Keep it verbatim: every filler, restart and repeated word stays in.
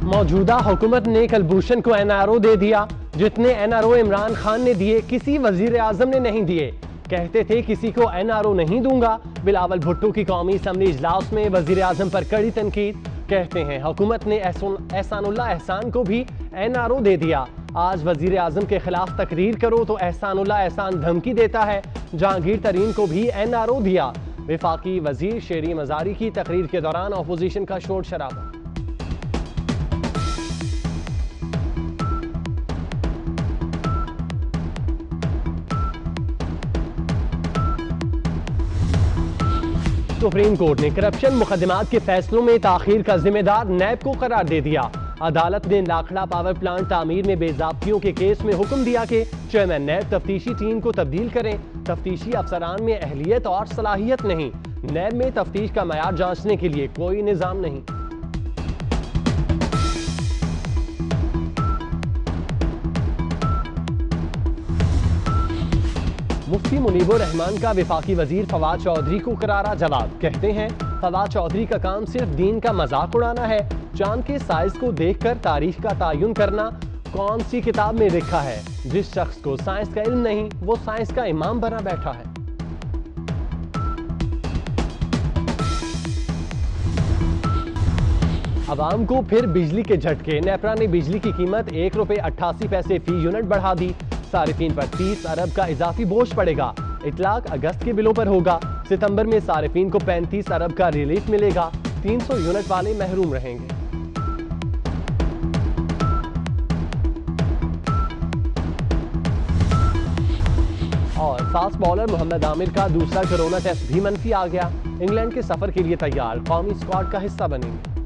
मौजूदा हुकूमत ने कलभूषण को एन आर ओ दे दिया। जितने N R O Imran Khan ने दिए किसी वजीर आजम ने नहीं दिए। कहते थे किसी को एन आर ओ नहीं दूंगा। बिलावल भुट्टो की कौमी असम्बली इजलास में वजीर आजम पर कड़ी तनकीद। कहते हैं हुकूमत ने एहसानुल्लाह एहसान को भी एन आर ओ दे दिया। आज वजीर आजम के खिलाफ तकरीर करो तो एहसानुल्लाह एहसान धमकी देता है। जहांगीर तरीन को भी एन आर ओ दिया। वफाकी वजीर शेरी मजारी की तकरीर के दौरान अपोजिशन का शोर शराबा। सुप्रीम कोर्ट ने करप्शन मुकदमात के फैसलों में ताखीर का जिम्मेदार नैब को करार दे दिया। अदालत ने लाखड़ा पावर प्लांट तामीर में बेजाब्तियों के केस में हुक्म दिया कि चेयरमैन नैब तफ्तीशी टीम को तब्दील करें। तफ्तीशी अफसरान में अहलियत और सलाहियत नहीं। नैब में तफ्तीश का मयार जांचने के लिए कोई निजाम नहीं। मुफ्ती मुनीबुर रहमान का वफाकी वजीर फवाद चौधरी को करारा जवाब। कहते हैं फवाद चौधरी का काम सिर्फ दीन का मजाक उड़ाना है। चांद के साइज को देखकर तारीख का तायुन करना कौन सी किताब में लिखा है। जिस शख्स को साइंस का इल्म नहीं वो साइंस का इमाम बना बैठा है। अवाम को फिर बिजली के झटके। नेपरा ने बिजली की कीमत एक रुपए अट्ठासी पैसे फी यूनिट बढ़ा दी। सारिफीन पर तीस अरब का इजाफी बोझ पड़ेगा। इतलाक अगस्त के बिलों पर होगा। सितंबर में सारिफीन को पैंतीस अरब का रिलीफ मिलेगा। तीन सौ यूनिट वाले महरूम रहेंगे। और फास्ट बॉलर मोहम्मद आमिर का दूसरा कोरोना टेस्ट भी मनफी आ गया। इंग्लैंड के सफर के लिए तैयार, कौमी स्क्वाड का हिस्सा बनेंगे।